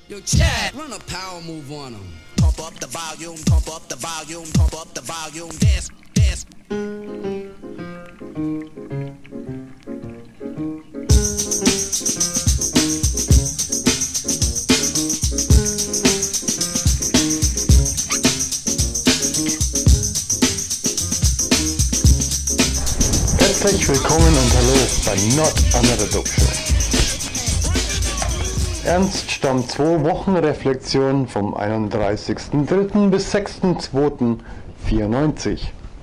Yo, Chad, run a power move on him. Pump up the volume, pump up the volume, pump up the volume, dance, dance. Herzlich willkommen und hallo bei Not Another Dope Show. Ernst Stamm 2 Wochenreflexion vom 31.03. bis 6.02.94.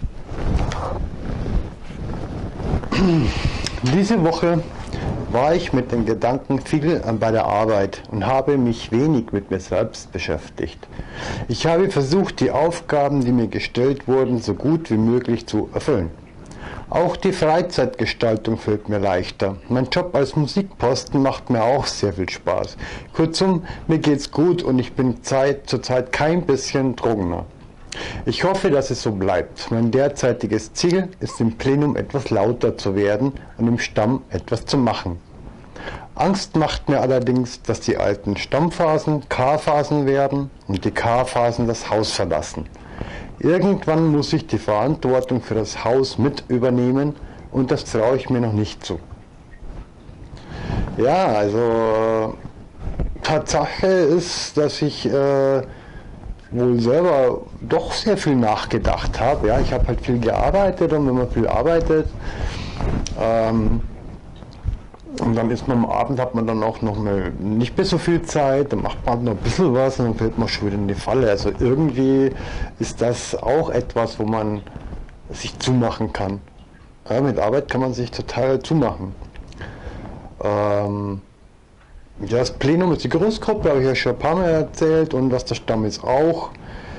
Diese Woche war ich mit den Gedanken viel bei der Arbeit und habe mich wenig mit mir selbst beschäftigt. Ich habe versucht, die Aufgaben, die mir gestellt wurden, so gut wie möglich zu erfüllen. Auch die Freizeitgestaltung fällt mir leichter. Mein Job als Musikposten macht mir auch sehr viel Spaß. Kurzum, mir geht's gut und ich bin zurzeit kein bisschen trockener. Ich hoffe, dass es so bleibt. Mein derzeitiges Ziel ist, im Plenum etwas lauter zu werden und im Stamm etwas zu machen. Angst macht mir allerdings, dass die alten Stammphasen K-Phasen werden und die K-Phasen das Haus verlassen. Irgendwann muss ich die Verantwortung für das Haus mit übernehmen und das traue ich mir noch nicht zu. Ja, also Tatsache ist, dass ich wohl selber doch sehr viel nachgedacht habe. Ja, ich habe halt viel gearbeitet und wenn man viel arbeitet, und dann ist man am Abend, hat man dann auch noch nicht mehr so viel Zeit, dann macht man noch ein bisschen was und dann fällt man schon wieder in die Falle. Also irgendwie ist das auch etwas, wo man sich zumachen kann. Ja, mit Arbeit kann man sich total zumachen. Ja, das Plenum ist die Großgruppe, habe ich ja schon ein paar Mal erzählt, und was der Stamm ist auch.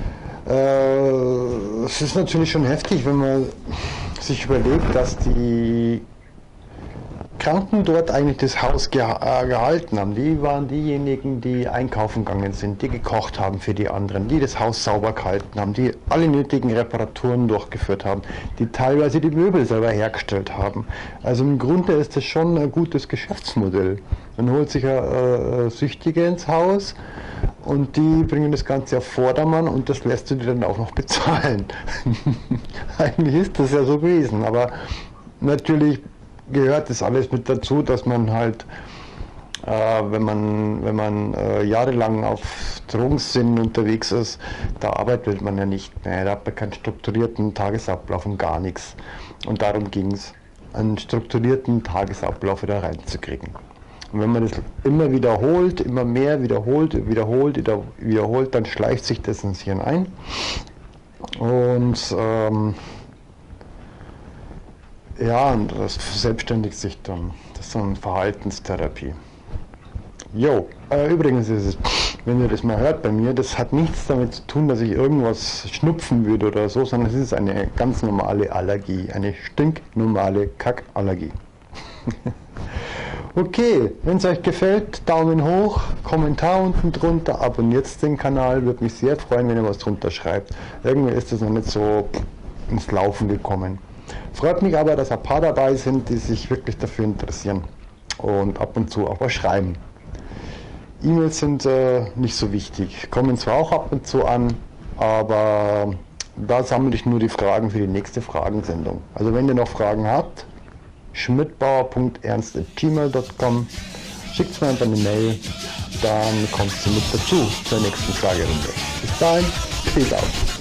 Es ist natürlich schon heftig, wenn man sich überlegt, dass die Kranken dort eigentlich das Haus gehalten haben. Die waren diejenigen, die einkaufen gegangen sind, die gekocht haben für die anderen, die das Haus sauber gehalten haben, die alle nötigen Reparaturen durchgeführt haben, die teilweise die Möbel selber hergestellt haben. Also im Grunde ist das schon ein gutes Geschäftsmodell. Man holt sich Süchtige ins Haus und die bringen das Ganze auf Vordermann und das lässt du dir dann auch noch bezahlen. Eigentlich ist das ja so gewesen, aber natürlich gehört das alles mit dazu, dass man halt, wenn man jahrelang auf Drogensinn unterwegs ist, da arbeitet man ja nicht mehr, da hat man keinen strukturierten Tagesablauf und gar nichts. Und darum ging es, einen strukturierten Tagesablauf wieder reinzukriegen. Und wenn man das immer wiederholt, immer mehr wiederholt, dann schleicht sich das ins Hirn ein. Und ja, und das verselbstständigt sich dann. Das ist so eine Verhaltenstherapie. Jo, übrigens ist es, wenn ihr das mal hört bei mir, das hat nichts damit zu tun, dass ich irgendwas schnupfen würde oder so, sondern es ist eine ganz normale Allergie, eine stinknormale Kackallergie. Okay, wenn es euch gefällt, Daumen hoch, Kommentar unten drunter, abonniert den Kanal, würde mich sehr freuen, wenn ihr was drunter schreibt. Irgendwie ist das noch nicht so ins Laufen gekommen. Freut mich aber, dass ein paar dabei sind, die sich wirklich dafür interessieren und ab und zu auch was schreiben. E-Mails sind nicht so wichtig, kommen zwar auch ab und zu an, aber da sammle ich nur die Fragen für die nächste Fragensendung. Also wenn ihr noch Fragen habt, schmidtbauer.ernst@gmail.com, schickt mir einfach eine Mail, dann kommt sie mit dazu zur nächsten Fragerunde. Bis dahin, peace out.